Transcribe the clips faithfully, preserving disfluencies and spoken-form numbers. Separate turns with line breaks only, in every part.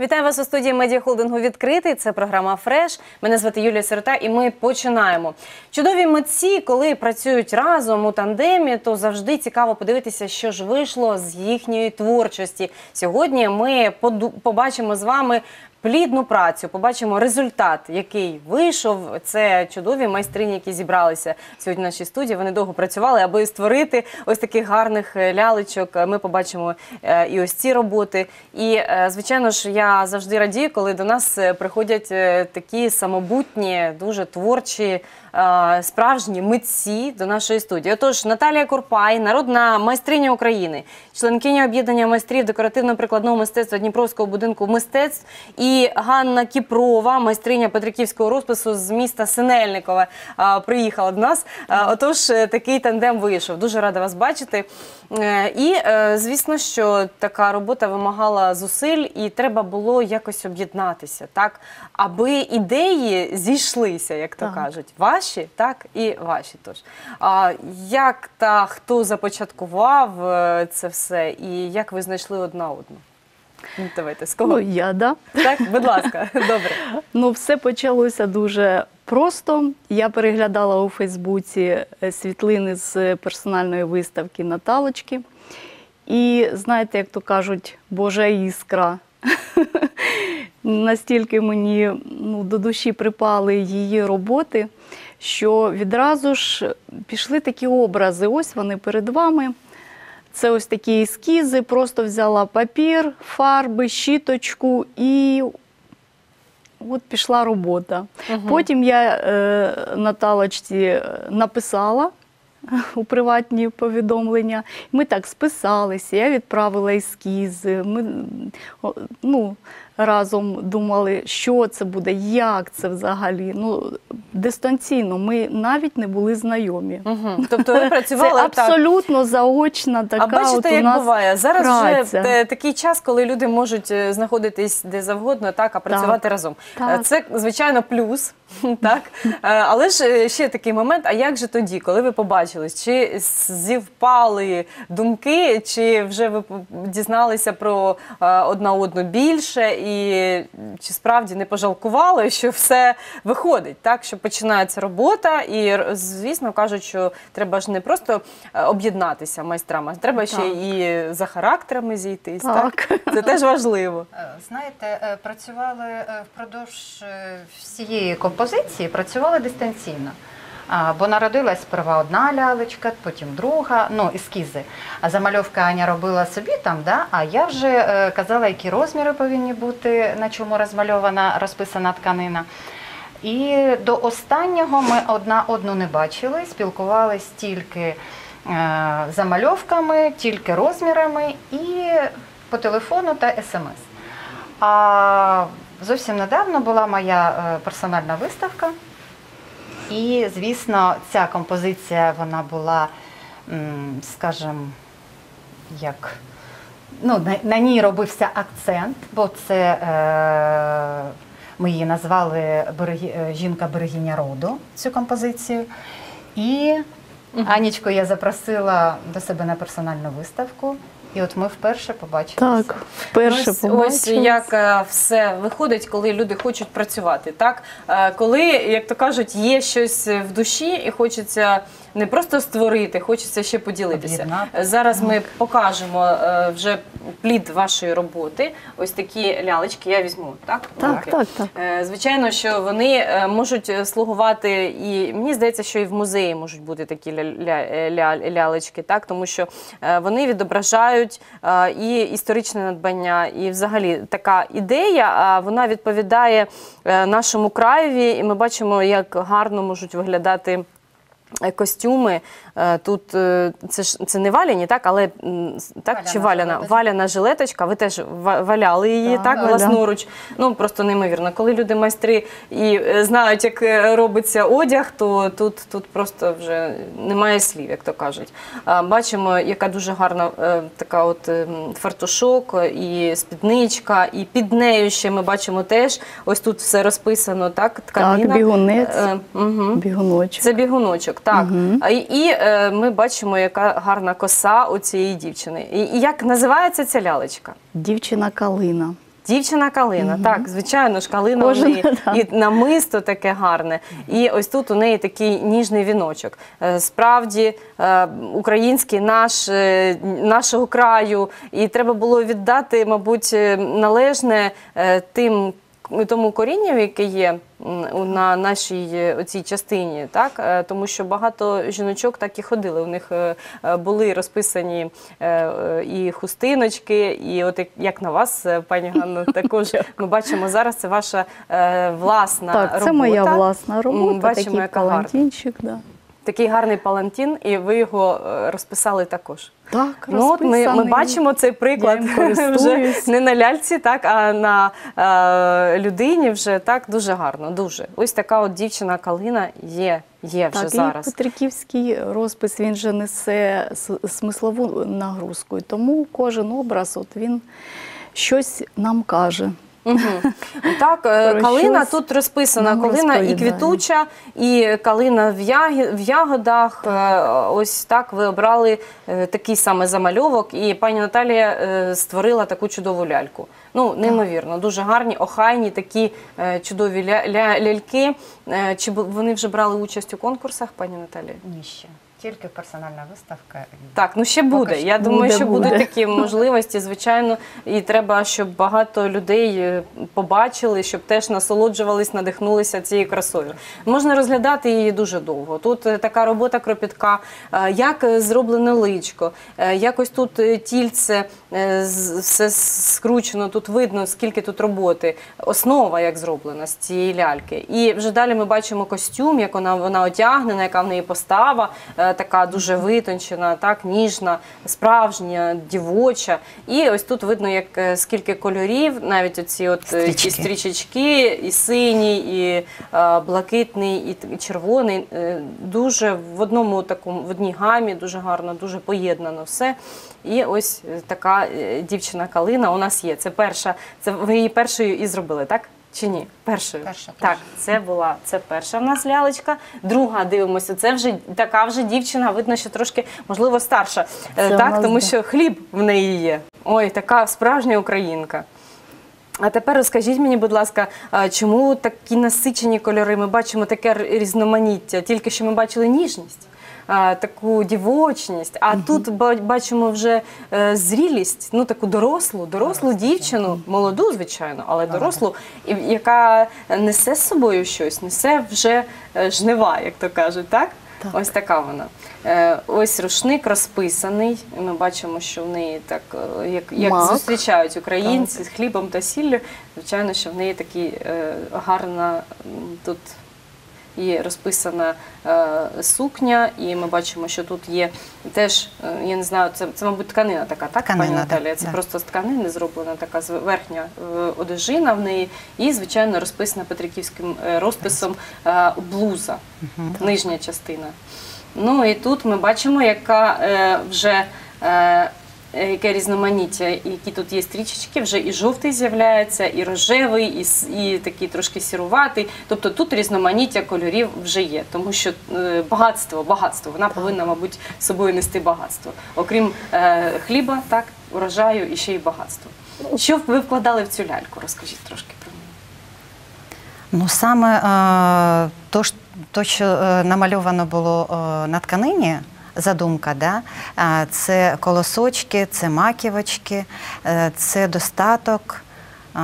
Вітаю вас у студії медіахолдингу «Відкритий». Це програма «Фреш». Мене звати Юлія Сирота і ми починаємо. Чудові митці, коли працюють разом у тандемі, то завжди цікаво подивитися, що ж вийшло з їхньої творчості. Сьогодні ми побачимо з вами плідну працю, побачимо результат, який вийшов. Це чудові майстрині, які зібралися сьогодні в нашій студії. Вони довго працювали, аби створити ось таких гарних лялечок. Ми побачимо і ось ці роботи. І, звичайно ж, я завжди радію, коли до нас приходять такі самобутні, дуже творчі, справжні митці до нашої студії. Отож, Наталія Курпай, народна майстриня України, членкиня об'єднання майстрів декоративно-прикладного мистецтва Дніпровського будинку мистецтв, і Ганна Кіпрова, майстриня петриківського розпису з міста Синельникове, приїхала до нас. Отож, такий тандем вийшов. Дуже рада вас бачити. І, звісно, що така робота вимагала зусиль, і треба було якось об'єднатися, так, аби ідеї зійшлися, як то кажуть. Ваші, так, і ваші. Тож, а як та хто започаткував це все, і як ви знайшли одна одну? Ну, давайте, з кого?
Ну, я, да.
Так, будь ласка, добре.
Ну, все почалося дуже просто. Я переглядала у Фейсбуці світлини з персональної виставки Наталочки. І, знаєте, як то кажуть, Божа іскра. Настільки мені ну, до душі припали її роботи, що відразу ж пішли такі образи. Ось вони перед вами. Це ось такі ескізи, просто взяла папір, фарби, щіточку і от пішла робота. Угу. Потім я е, Наталочці написала у приватні повідомлення. Ми так списалися, я відправила ескізи. Ми ну, разом думали, що це буде, як це взагалі. Ну, дистанційно, ми навіть не були знайомі.
Угу. Тобто ви працювали
це абсолютно так заочна така.
А бачите,
от у
як
нас
буває? Зараз
праця.
вже такий час, коли люди можуть знаходитись де завгодно, так, а працювати так разом. Так. Це, звичайно, плюс. Так? Але ж ще такий момент, а як же тоді, коли ви побачились? Чи зівпали думки, чи вже ви дізналися про одна одну більше, і чи справді не пожалкували, що все виходить, так? Що починається робота, і, звісно, кажуть, що треба ж не просто об'єднатися майстрами, треба ще так і за характерами зійтись. Так. Так? Це теж важливо.
Знаєте, працювали впродовж всієї композиції, працювали дистанційно. Бо народилась сперва одна лялечка, потім друга, ну, ескізи. А замальовка Аня робила собі там, да? А я вже е, казала, які розміри повинні бути, на чому розмальована, розписана тканина. І до останнього ми одна одну не бачили, спілкувалися тільки е, замальовками, тільки розмірами і по телефону та смс. А зовсім недавно була моя е, персональна виставка. І, звісно, ця композиція, вона була, скажімо, як, ну, на, на ній робився акцент, бо це, е, ми її назвали берегі, «Жінка-берегиня роду», цю композицію. І Анічку я запросила до себе на персональну виставку. І от ми вперше побачилися.
Так, вперше
ось,
побачилися.
Ось як а, все виходить, коли люди хочуть працювати, так? А, коли, як то кажуть, є щось в душі і хочеться не просто створити, хочеться ще поділитися. Зараз ми покажемо а, вже плід вашої роботи. Ось такі лялечки я візьму, так?
Так, так, так.
Звичайно, що вони можуть слугувати, і мені здається, що і в музеї можуть бути такі ля ля ля лялечки, так? Тому що вони відображають і історичне надбання, і взагалі така ідея, вона відповідає нашому краєві, і ми бачимо, як гарно можуть виглядати костюми. Тут це ж це не валяні, так, але так валяна, чи валяна валяна жилеточка. Ви теж валяли її, так, так власноруч. Ну просто неймовірно. Коли люди майстри і знають, як робиться одяг, то тут тут просто вже немає слів, як то кажуть. Бачимо, яка дуже гарна така от фартушок і спідничка, і під нею ще ми бачимо теж ось тут все розписано, так, тканина.
Так, бігунець. Угу. Бігуночок.
Це бігуночок, так. Угу. І, і ми бачимо, яка гарна коса у цієї дівчини. І як називається ця лялечка?
Дівчина-калина.
Дівчина калина, так, звичайно ж, калина у
Кожен,
неї
да.
і намисто таке гарне. І ось тут у неї такий ніжний віночок. Е, Справді, е, український наш, е, нашого краю. І треба було віддати, мабуть, е, належне е, тим, тому корінню, яке є м, на нашій е, оцій частині, так? Е, тому що багато жіночок так і ходили. У них е, е, були розписані е, е, і хустиночки, і от як, як на вас, е, пані Ганно, також ми бачимо зараз, це ваша е, власна
Так,
робота.
це моя власна
М,
робота,
бачимо,
такий
яка гарна.
палантинчик. Да.
Такий гарний палантин, і ви його е, розписали також.
Так,
Ну, от ми, ми
розписаний.
бачимо цей приклад
Я їм
вже
користуюсь.
не на ляльці, так, а на е, людині вже так дуже гарно, дуже. Ось така от дівчина калина є, є вже
Так,
зараз.
і Петриківський розпис, він же несе с- смислову нагрузку, і тому кожен образ, от він щось нам каже.
Мгм. Так, е,
Про
калина
щось
тут розписана,
нам
калина і
розповідає.
квітуча, і калина в, ягі, в ягодах. Е, Ось так ви обрали е, такий саме замальовок, і пані Наталія е, створила таку чудову ляльку. Ну, неймовірно, дуже гарні, охайні такі е, чудові ля, ля, ляльки. Е, Чи бу- вони вже брали участь у конкурсах, пані Наталія?
Ні, ще. Тільки персональна виставка.
Так, ну ще буде.
Поки що.
Я думаю,
Буде,
що
буде.
будуть такі можливості, звичайно, і треба, щоб багато людей е, побачили, щоб теж насолоджувались, надихнулися цією красою. Можна розглядати її дуже довго. Тут е, така робота кропітка, е, як е, зроблене личко, е, якось тут е, тільце, е, з- все скручено, тут видно, скільки тут роботи, основа як зроблена з цієї ляльки. І вже далі ми бачимо костюм, як вона, вона одягнена, яка в неї постава, е, така дуже витончена, так, ніжна, справжня, дівоча. І ось тут видно, як е, скільки кольорів, навіть оці от е, ті
Стрічки.
стрічечки, і синій, і е, блакитний, і, т- і червоний. Е, дуже в одному такому, в одній гамі, дуже гарно, дуже поєднано все. І ось е, така е, дівчина калина у нас є. Це перша, це ви її першою і зробили, так? Чи ні? Першою.
Перша,
Так,
перша.
це була це перша в нас лялечка. Друга, дивимося, це вже така вже дівчина, видно, що трошки, можливо, старша. Е,
Це у
так,
нас,
тому
да.
що хліб в неї є. Ой, така справжня українка. А тепер розкажіть мені, будь ласка, а чому такі насичені кольори? Ми бачимо таке р- різноманіття, тільки що ми бачили ніжність, а, таку дівочність, а тут ба- бачимо вже е, зрілість, ну таку дорослу, дорослу дівчину, молоду, звичайно, але дорослу, і- яка несе з собою щось, несе вже е, жнива, як то кажуть, так?
Так.
Ось така вона. Е, Ось рушник розписаний. І ми бачимо, що в неї так, е, як, як
Мак.
зустрічають українці з хлібом та сіллю. Звичайно, що в неї такі е, гарна м, тут є розписана е, сукня, і ми бачимо, що тут є теж, е, я не знаю, це, це мабуть, тканина така, так,
Тканина,
пані
да,
Наталія? Це
да.
просто з тканини зроблена така з- верхня е, одежина в неї, і, звичайно, розписана петриківським е, розписом е, блуза, нижня частина. Ну і тут ми бачимо, яка е, вже е, яке різноманіття, які тут є стрічечки, вже і жовтий з'являється, і рожевий, і, с- і такий трошки сіруватий. Тобто тут різноманіття кольорів вже є, тому що е, багатство, багатство, вона повинна, мабуть, з собою нести багатство. Окрім е, хліба, так, урожаю і ще й багатство. Що ви вкладали в цю ляльку? Розкажіть трошки про неї.
Ну, саме е, то, ж- то, що е, намальовано було е, на тканині, задумка, да? е, це колосочки, це маківочки, е, це достаток. Е,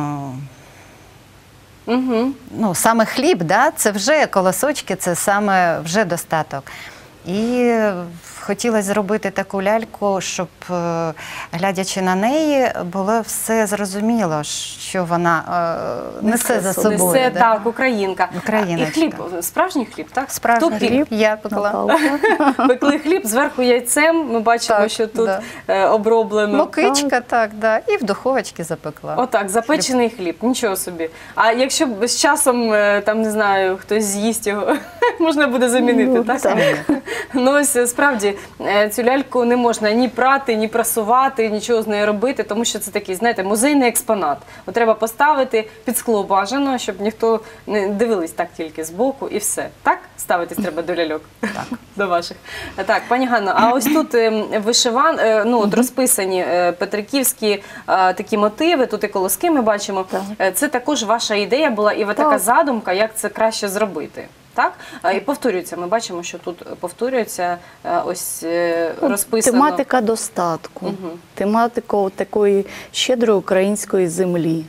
Угу.
ну, саме хліб, да? Це вже колосочки, це саме вже достаток. І хотілося зробити таку ляльку, щоб, е, глядячи на неї, було все зрозуміло, що вона е, несе за собою.
Несе,
да?
так, українка.
Україночка.
І хліб, справжній хліб, так?
Справжній
Хто пік?
хліб я пекла.
Наталка.
Пекли хліб, зверху яйцем, ми бачимо,
Так,
що тут
да.
е, оброблено.
Мукичка, так, да. І в духовочці запекла.
Отак, запечений хліб, нічого собі. А якщо б з часом, е, там, не знаю, хтось з'їсть його, можна буде замінити,
Ну,
так?
так.
Ну, ось, справді, і е, цю ляльку не можна ні прати, ні прасувати, нічого з нею робити, тому що це такий, знаєте, музейний експонат. От треба поставити під скло бажано, щоб ніхто не дивились так тільки збоку і все. Так? Ставитись треба до ляльок?
Так.
До ваших. Так, пані Ганно, а ось тут е, вишиван, е, ну, от розписані е, петриківські е, такі мотиви, тут і колоски ми бачимо.
Так.
Е, Це також ваша ідея була і ви така
Так.
задумка, як це краще зробити. Так? А, І повторюється, ми бачимо, що тут повторюється е, ось е,
Ну,
розписано.
Тематика достатку,
Мгм.
тематика от такої щедрої української землі.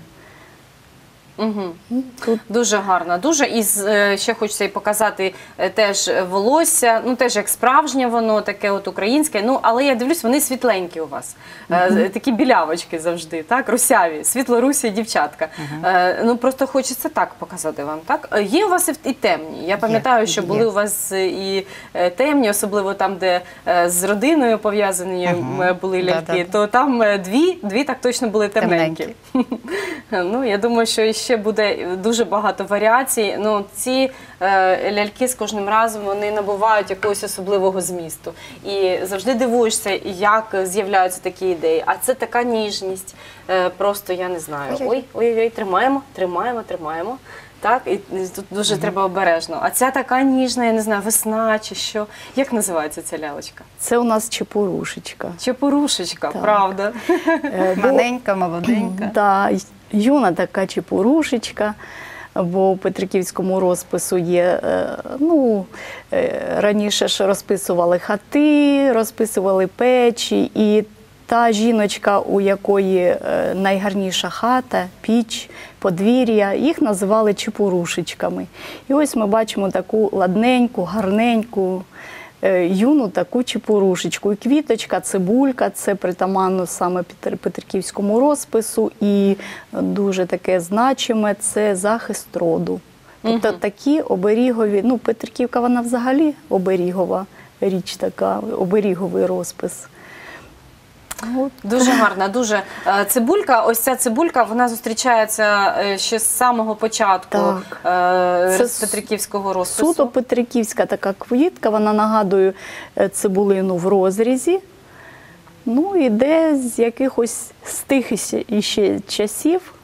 Угу.
Ну, Тут
Дуже гарно, дуже. І з- е, ще хочеться і показати е, теж волосся, ну теж як справжнє воно, таке от українське. Ну, але я дивлюсь, вони світленькі у вас. Е, Такі білявочки завжди, так? Русяві, світлорусі дівчатка. Е, Ну, просто хочеться так показати вам, так? Е, Є у вас і- і темні. Я пам'ятаю, що
є.
були у вас і е, темні, особливо там, де е, з родиною пов'язані
Мгм.
е, були ляльки,
Да-да-да.
то там е, дві, дві так точно були темненькі. Ну, я думаю, що ще буде дуже багато варіацій. Ну, ці е, ляльки з кожним разом вони набувають якогось особливого змісту. І завжди дивуєшся, як з'являються такі ідеї. А це така ніжність. Е, просто я не знаю.
Ой-ой.
Ой, ой, ой, тримаємо, тримаємо, тримаємо. Так, і тут дуже треба обережно. А ця така ніжна, я не знаю, весна чи що. Як називається ця лялечка?
це у нас чепурушечка.
Чепурушечка,
Так.
правда.
Е, бо-
Маленька, молоденька.
Да, юна така чепурушечка, бо у Петриківському розпису є, е, ну, е, раніше ж розписували хати, розписували печі, і та жіночка, у якої е, найгарніша хата, піч, подвір'я, їх називали чепурушечками. І ось ми бачимо таку ладненьку, гарненьку, е, юну таку чепурушечку. І квіточка, цибулька, це притаманно саме Петр- Петриківському розпису. І дуже таке значиме – це захист роду. Тобто
Мгм.
такі оберігові, ну Петриківка вона взагалі оберігова річ така, оберіговий розпис. От.
Дуже гарна, дуже. Е, Цибулька, ось ця цибулька, вона зустрічається е, ще з самого початку
Так.
е,
Це
з Петриківського розпису.
Суто петриківська така квітка, вона нагадує е, цибулину в розрізі. Ну, іде з якихось з тих іще- іще часів.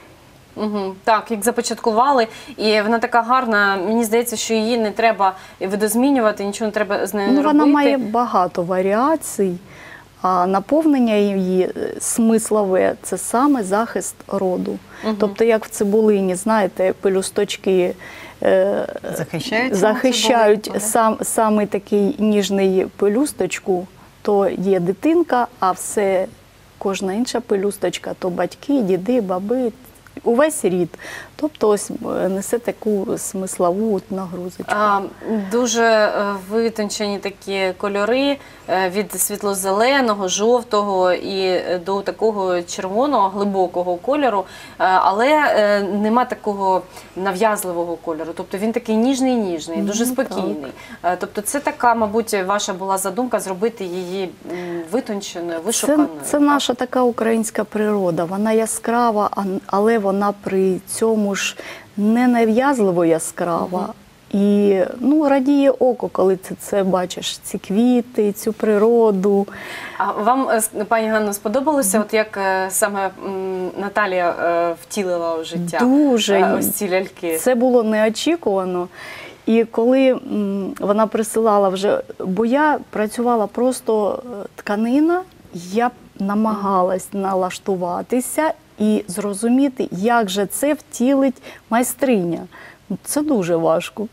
Угу. Так, як започаткували, і вона така гарна, мені здається, що її не треба видозмінювати, нічого не треба з нею
Ну,
робити.
вона має багато варіацій, а наповнення її е, смислове – це саме захист роду.
Мгм.
Тобто, як в цибулині, знаєте, пелюсточки е,
Захищають саму
захищають
цибулинку, да?
сам, саме такий ніжний пелюсточку, то є дитинка, а все, кожна інша пелюсточка, то батьки, діди, баби, увесь рід. Тобто ось е, несе таку смислову от нагрузочку.
А, дуже е, витончені такі кольори е, від світло-зеленого, жовтого і е, до такого червоного, глибокого кольору, е, але е, нема такого нав'язливого кольору. Тобто він такий ніжний-ніжний, дуже
Ну,
спокійний. Е, Тобто це така, мабуть, ваша була задумка зробити її м, витонченою,
Це,
вишуканою.
це наша така українська природа. Вона яскрава, а- але вона при цьому ж не нав'язливо яскрава. І ну, радіє око, коли ти це бачиш, ці квіти, цю природу.
А вам, е, с- пані Ганно, сподобалося, от як е, саме м, Наталія е, втілила у життя
Дуже.
е, ось ці ляльки?
Це було неочікувано. І коли м, вона присилала вже, бо я працювала просто е, тканина, я намагалась налаштуватися і зрозуміти, як же це втілить майстриня. Ну, це дуже важко.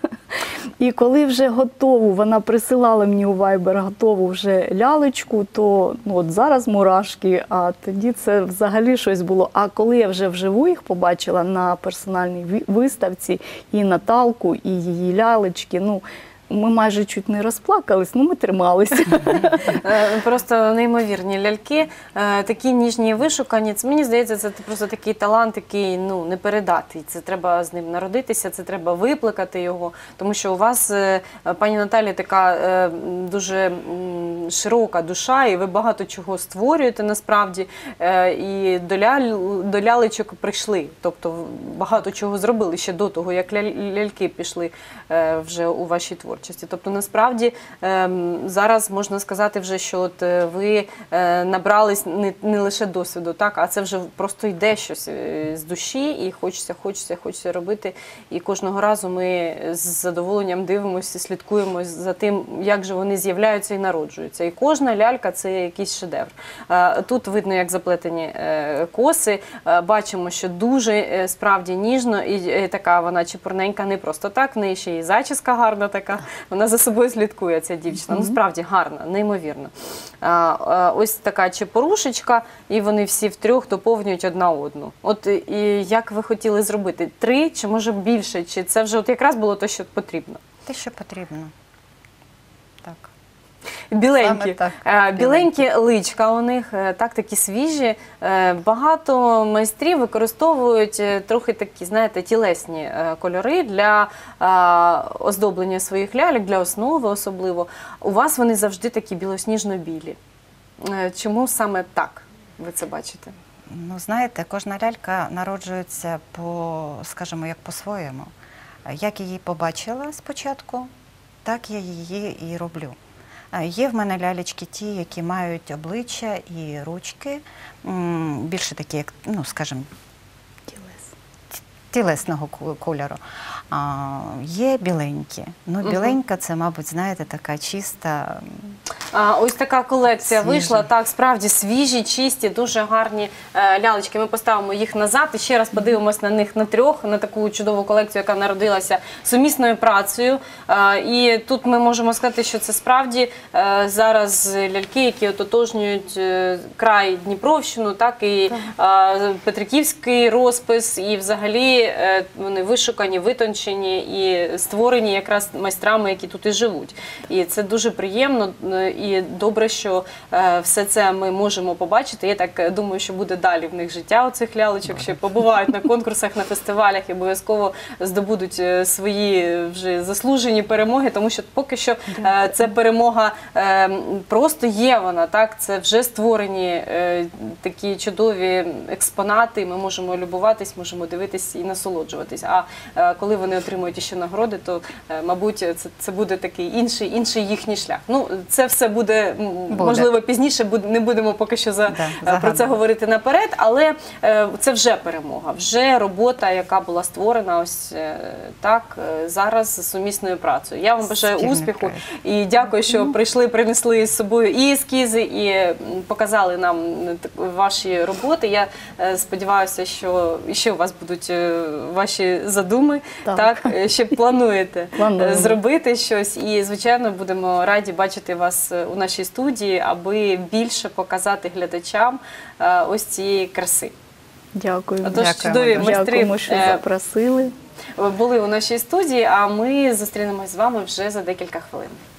І коли вже готову, вона присилала мені у Viber готову вже лялечку, то ну, от зараз мурашки, а тоді це взагалі щось було. А коли я вже вживу їх побачила на персональній ві- виставці, і Наталку, і її лялечки, ну, ми майже чуть не розплакались, ну ми трималися.
Е, Просто неймовірні ляльки, е, такі ніжні і вишукані. Це, мені здається, це просто такий талант, який ну, не передати. Це треба з ним народитися, це треба виплакати його. Тому що у вас, е, пані Наталі, така е, дуже м, широка душа, і ви багато чого створюєте насправді. Е, І до, ляль, до лялечок прийшли. Тобто багато чого зробили ще до того, як ляль- ляльки пішли е, вже у вашій творчості. творчості. Тобто, насправді, ем, зараз можна сказати вже, що от е, ви е, набрались не, не лише досвіду, так, а це вже просто йде щось е, з душі, і хочеться, хочеться, хочеться робити. І кожного разу ми з задоволенням дивимося, слідкуємо за тим, як же вони з'являються і народжуються. І кожна лялька – це якийсь шедевр. Е, Тут видно, як заплетені е, коси. Е, Бачимо, що дуже е, справді ніжно, і е, така вона чепурненька не просто так, в неї ще і зачіска гарна така, вона за собою слідкує, ця дівчина. Ну, справді гарна, неймовірно. А, а, ось така чепурушечка, і вони всі втрьох доповнюють одна одну. От і як ви хотіли зробити? Три, чи може більше? Чи це вже от якраз було те, що потрібно?
Те, що потрібно. Так.
Біленькі,
Саме так,
Е, біленькі личка у них, е, так, такі свіжі. Е, Багато майстрів використовують е, трохи такі, знаєте, тілесні е, кольори для е, оздоблення своїх ляльок, для основи особливо. У вас вони завжди такі білосніжно-білі. Е, Чому саме так ви це бачите?
Ну, знаєте, кожна лялька народжується по, скажімо, як по-своєму. Як її побачила спочатку, так я її і роблю. А Є в мене лялечки ті, які мають обличчя і ручки, м, більше такі, як, ну, скажімо, тілесного ку- кольору. А, є біленькі. Ну,
Мгм.
біленька – це, мабуть, знаєте, така чиста.
А, ось така колекція
Свіжа.
вийшла, так, справді свіжі, чисті, дуже гарні е, лялечки. Ми поставимо їх назад і ще раз подивимось на них на трьох, на таку чудову колекцію, яка народилася сумісною працею. Е, і тут ми можемо сказати, що це справді е, зараз ляльки, які ототожнюють е, край Дніпровщину, так, і е, Петриківський розпис, і взагалі е, вони вишукані, витончені і створені якраз майстрами, які тут і живуть. І це дуже приємно. е, І добре, що е, все це ми можемо побачити. Я так е, думаю, що буде далі в них життя у цих лялечок, що побувають на конкурсах, на фестивалях і обов'язково здобудуть е, свої вже заслужені перемоги, тому що поки що е, це перемога е, просто є вона, так? Це вже створені е, такі чудові експонати, ми можемо любуватись, можемо дивитись і насолоджуватись. А е, коли вони отримують ще нагороди, то, е, мабуть, це, це буде такий інший, інший їхній шлях. Ну, це все буде, м,
Буде.
можливо, пізніше, буд- не будемо поки що за,
Да,
е, про це
загадувати.
говорити наперед, але е, це вже перемога, вже робота, яка була створена ось е, так, е, зараз з сумісною працею. Я вам бажаю
Спільний
успіху
проект.
і дякую, що прийшли, принесли з собою і ескізи, і м, показали нам м, так, ваші роботи. Я е, сподіваюся, що ще у вас будуть е, ваші задуми, так,
Так.
е, ще плануєте
Плануємо.
е, зробити щось. І, звичайно, будемо раді бачити вас е, у нашій студії, аби більше показати глядачам е, ось цієї краси.
Дякую.
Отож,
Дякуємо
чудові
дуже.
майстри
Дякуємо, що
е,
запросили.
були у нашій студії, а ми зустрінемось з вами вже за декілька хвилин.